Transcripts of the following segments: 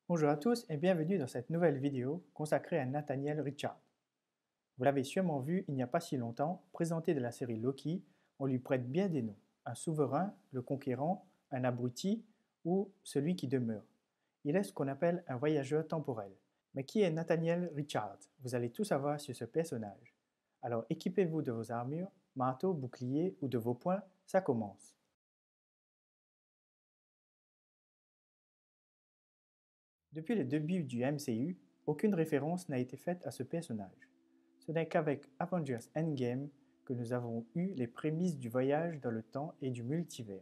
Bonjour à tous et bienvenue dans cette nouvelle vidéo consacrée à Nathaniel Richard. Vous l'avez sûrement vu il n'y a pas si longtemps, présenté de la série Loki, on lui prête bien des noms. Un souverain, le conquérant, un abruti ou celui qui demeure. Il est ce qu'on appelle un voyageur temporel. Mais qui est Nathaniel Richard? Vous allez tout savoir sur ce personnage. Alors équipez-vous de vos armures, marteau, bouclier ou de vos poings, ça commence. Depuis le début du MCU, aucune référence n'a été faite à ce personnage. Ce n'est qu'avec Avengers Endgame que nous avons eu les prémices du voyage dans le temps et du multivers.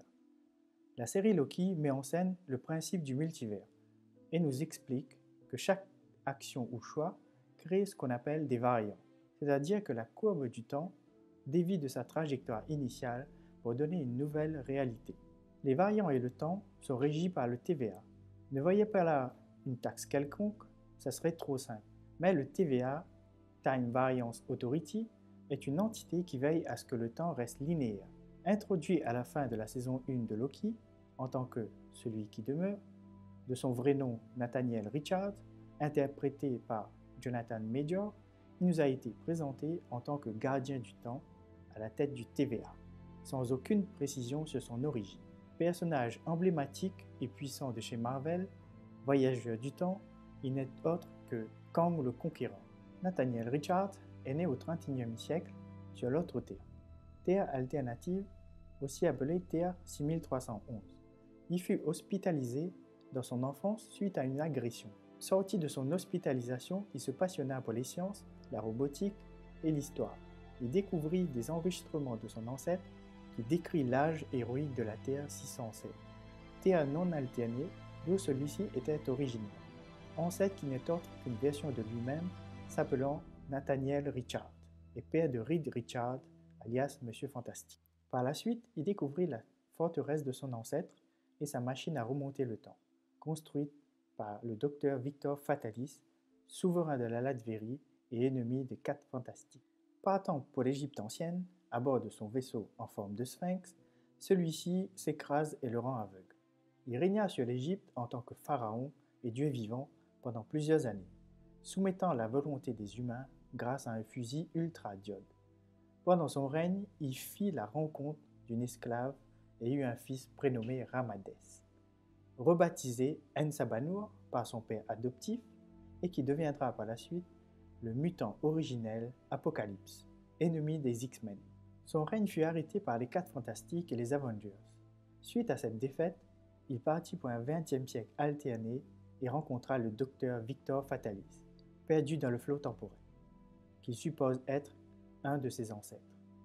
La série Loki met en scène le principe du multivers et nous explique que chaque action ou choix crée ce qu'on appelle des variants, c'est-à-dire que la courbe du temps dévie de sa trajectoire initiale pour donner une nouvelle réalité. Les variants et le temps sont régis par le TVA. Ne voyez pas là une taxe quelconque, ça serait trop simple. Mais le TVA, Time Variance Authority, est une entité qui veille à ce que le temps reste linéaire. Introduit à la fin de la saison 1 de Loki, en tant que celui qui demeure, de son vrai nom Nathaniel Richard, interprété par Jonathan Major, il nous a été présenté en tant que gardien du temps à la tête du TVA, sans aucune précision sur son origine. Personnage emblématique et puissant de chez Marvel, voyageur du temps, il n'est autre que Kang le Conquérant. Nathaniel Richard est né au XXIe siècle sur l'autre Terre, Terre alternative, aussi appelée Terre 6311. Il fut hospitalisé dans son enfance suite à une agression. Sorti de son hospitalisation, il se passionna pour les sciences, la robotique et l'histoire. Il découvrit des enregistrements de son ancêtre qui décrit l'âge héroïque de la Terre 607, Terre non alternée d'où celui-ci était originaire. Ancêtre qui n'est autre qu'une version de lui-même s'appelant Nathaniel Richard et père de Reed Richard, alias Monsieur Fantastique. Par la suite, il découvrit la forteresse de son ancêtre et sa machine à remonter le temps, construite par le docteur Victor Fatalis, souverain de la Latvérie et ennemi des Quatre Fantastiques. Partant pour l'Égypte ancienne, à bord de son vaisseau en forme de sphinx, celui-ci s'écrase et le rend aveugle. Il régna sur l'Égypte en tant que pharaon et dieu vivant pendant plusieurs années, soumettant la volonté des humains grâce à un fusil ultra-diode. Pendant son règne, il fit la rencontre d'une esclave et eut un fils prénommé Ramades, rebaptisé Ensabanur par son père adoptif et qui deviendra par la suite le mutant originel Apocalypse, ennemi des X-Men. Son règne fut arrêté par les Quatre Fantastiques et les Avengers. Suite à cette défaite, il partit pour un XXe siècle alterné et rencontra le docteur Victor Fatalis, perdu dans le flot temporel, qu'il suppose être un de ses ancêtres.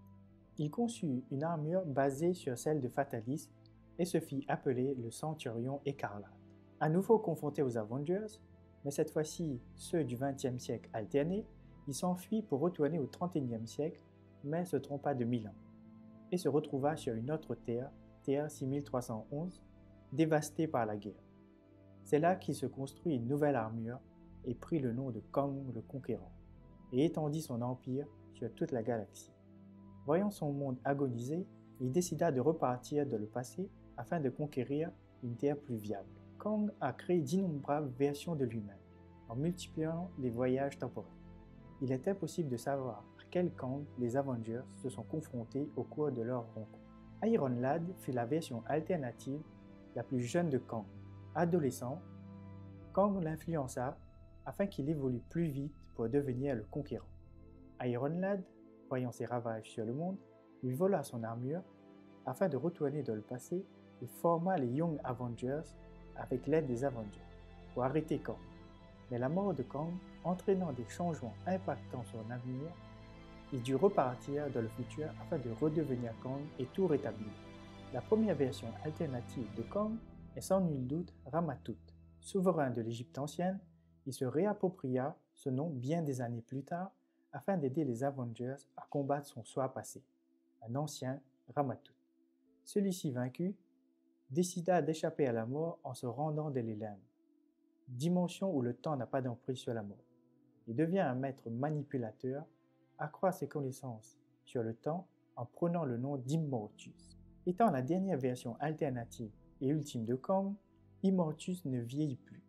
Il conçut une armure basée sur celle de Fatalis et se fit appeler le Centurion écarlate. À nouveau confronté aux Avengers, mais cette fois-ci ceux du XXe siècle alterné, il s'enfuit pour retourner au XXIe siècle, mais se trompa de 1000 ans, et se retrouva sur une autre Terre, Terre 6311, dévastée par la guerre. C'est là qu'il se construit une nouvelle armure et prit le nom de Kang le Conquérant, et étendit son empire sur toute la galaxie. Voyant son monde agoniser, il décida de repartir dans le passé afin de conquérir une terre plus viable. Kang a créé d'innombrables versions de lui-même, en multipliant les voyages temporels. Il est impossible de savoir à quel Kang les Avengers se sont confrontés au cours de leur rencontre. Iron Lad fut la version alternative la plus jeune de Kang. Adolescent, Kang l'influença afin qu'il évolue plus vite pour devenir le conquérant. Iron Lad, voyant ses ravages sur le monde, lui vola son armure afin de retourner dans le passé et forma les Young Avengers avec l'aide des Avengers pour arrêter Kang. Mais la mort de Kang, entraînant des changements impactant son avenir, il dut repartir dans le futur afin de redevenir Kang et tout rétablir. La première version alternative de Kang est sans nul doute Ramatut. Souverain de l'Égypte ancienne, il se réappropria ce nom bien des années plus tard afin d'aider les Avengers à combattre son soi passé, un ancien Ramatut. Celui-ci vaincu, décida d'échapper à la mort en se rendant dans les limbes, dimension où le temps n'a pas d'emprise sur la mort. Il devient un maître manipulateur, accroît ses connaissances sur le temps en prenant le nom d'Immortus. Étant la dernière version alternative et ultime de Kang, Immortus ne vieillit plus.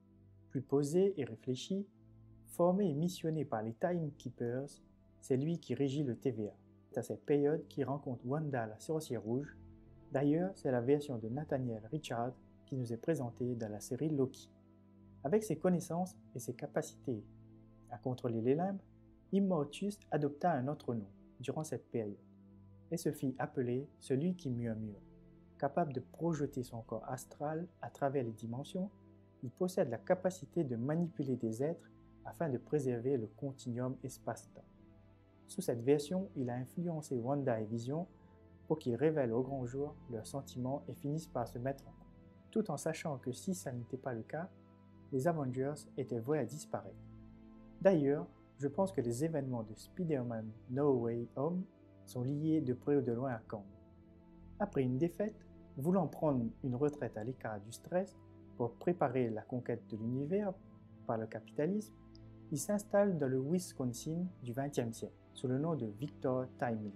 Plus posé et réfléchi, formé et missionné par les Timekeepers, c'est lui qui régit le TVA. C'est à cette période qu'il rencontre Wanda la sorcière rouge. D'ailleurs, c'est la version de Nathaniel Richards qui nous est présentée dans la série Loki. Avec ses connaissances et ses capacités à contrôler les limbes, Immortus adopta un autre nom durant cette période et se fit appeler celui qui murmure. Capable de projeter son corps astral à travers les dimensions, il possède la capacité de manipuler des êtres afin de préserver le continuum espace-temps. Sous cette version, il a influencé Wanda et Vision pour qu'ils révèlent au grand jour leurs sentiments et finissent par se mettre en couple, tout en sachant que si ça n'était pas le cas, les Avengers étaient voués à disparaître. D'ailleurs, je pense que les événements de Spider-Man No Way Home sont liés de près ou de loin à Kang. Après une défaite, voulant prendre une retraite à l'écart du stress pour préparer la conquête de l'univers par le capitalisme, il s'installe dans le Wisconsin du XXe siècle sous le nom de Victor Timely.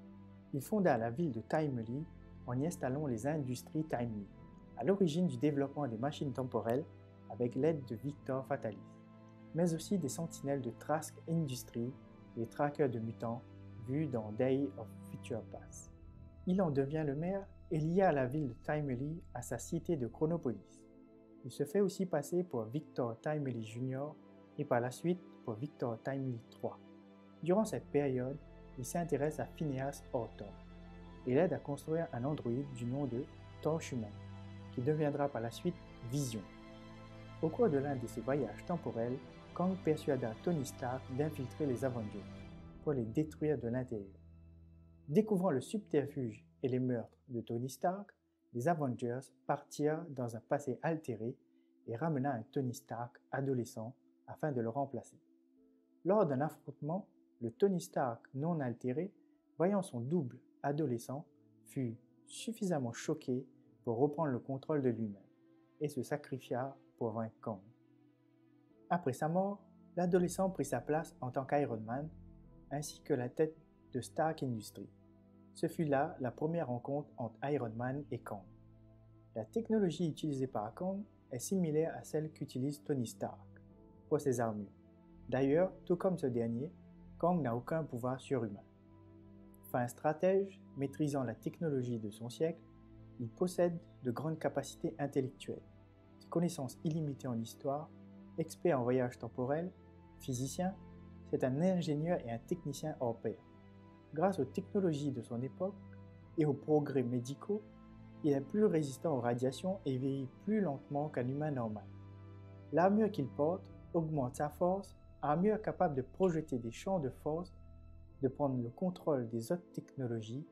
Il fonda la ville de Timely en y installant les industries Timely, à l'origine du développement des machines temporelles avec l'aide de Victor Fatalis, mais aussi des sentinelles de Trask Industries, les traqueurs de mutants vus dans Day of Future Past. Il en devient le maire et lia la ville de Timely à sa cité de Chronopolis. Il se fait aussi passer pour Victor Timely Jr. et par la suite pour Victor Timely III. Durant cette période, il s'intéresse à Phineas Orton et l'aide à construire un androïde du nom de Torchman, qui deviendra par la suite Vision. Au cours de l'un de ses voyages temporels, Kang persuada Tony Stark d'infiltrer les Avengers pour les détruire de l'intérieur. Découvrant le subterfuge et les meurtres de Tony Stark, les Avengers partirent dans un passé altéré et ramena un Tony Stark adolescent afin de le remplacer. Lors d'un affrontement, le Tony Stark non altéré, voyant son double adolescent, fut suffisamment choqué pour reprendre le contrôle de lui-même et se sacrifia pour vaincre Kang. Après sa mort, l'adolescent prit sa place en tant qu'Iron Man ainsi que la tête de Stark Industries. Ce fut là la première rencontre entre Iron Man et Kang. La technologie utilisée par Kang est similaire à celle qu'utilise Tony Stark pour ses armures. D'ailleurs, tout comme ce dernier, Kang n'a aucun pouvoir surhumain. Fin stratège, maîtrisant la technologie de son siècle, il possède de grandes capacités intellectuelles, des connaissances illimitées en histoire, expert en voyage temporel, physicien, c'est un ingénieur et un technicien hors pair. Grâce aux technologies de son époque et aux progrès médicaux, il est plus résistant aux radiations et vieillit plus lentement qu'un humain normal. L'armure qu'il porte augmente sa force, armure capable de projeter des champs de force, de prendre le contrôle des autres technologies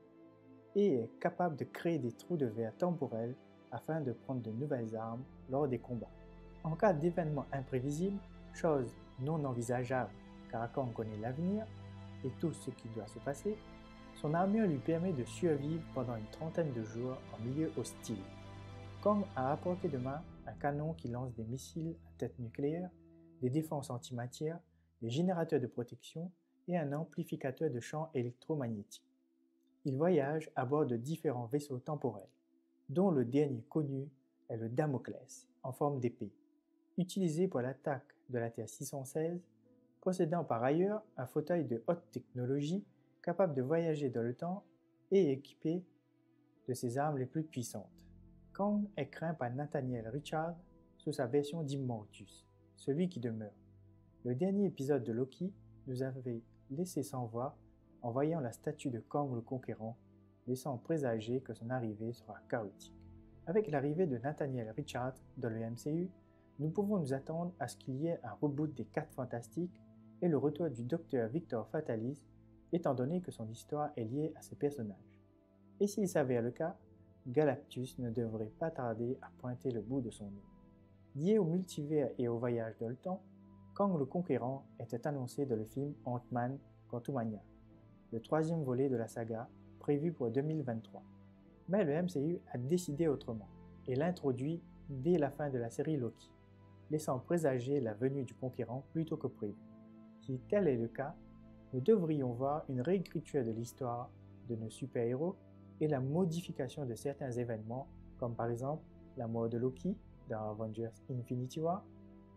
et est capable de créer des trous de verre temporels afin de prendre de nouvelles armes lors des combats. En cas d'événements imprévisibles, chose non envisageable car Kang connaît l'avenir et tout ce qui doit se passer, son armure lui permet de survivre pendant une trentaine de jours en milieu hostile. Kang a à portée de main un canon qui lance des missiles à tête nucléaire, des défenses antimatière, des générateurs de protection et un amplificateur de champs électromagnétiques. Il voyage à bord de différents vaisseaux temporels, dont le dernier connu est le Damoclès, en forme d'épée, utilisé pour l'attaque de la Terre 616, possédant par ailleurs un fauteuil de haute technologie capable de voyager dans le temps et équipé de ses armes les plus puissantes. Kang est craint par Nathaniel Richards sous sa version d'Immortus, celui qui demeure. Le dernier épisode de Loki nous avait laissé sans voix en voyant la statue de Kang le Conquérant, laissant présager que son arrivée sera chaotique. Avec l'arrivée de Nathaniel Richards dans le MCU, nous pouvons nous attendre à ce qu'il y ait un reboot des 4 Fantastiques et le retour du docteur Victor Fatalis, étant donné que son histoire est liée à ce personnage. Et s'il s'avère le cas, Galactus ne devrait pas tarder à pointer le bout de son nez. Lié au multivers et au voyage dans le temps, Kang le Conquérant était annoncé dans le film Ant-Man Quantumania, le 3e volet de la saga, prévu pour 2023. Mais le MCU a décidé autrement et l'introduit dès la fin de la série Loki, laissant présager la venue du Conquérant plus tôt que prévu. Si tel est le cas, nous devrions voir une réécriture de l'histoire de nos super-héros et la modification de certains événements, comme par exemple la mort de Loki dans Avengers Infinity War,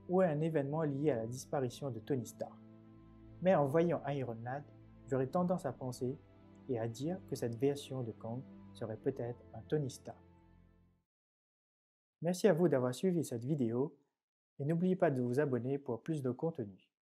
ou à un événement lié à la disparition de Tony Stark. Mais en voyant Iron Lad, j'aurais tendance à penser et à dire que cette version de Kang serait peut-être un Tony Stark. Merci à vous d'avoir suivi cette vidéo et n'oubliez pas de vous abonner pour plus de contenu.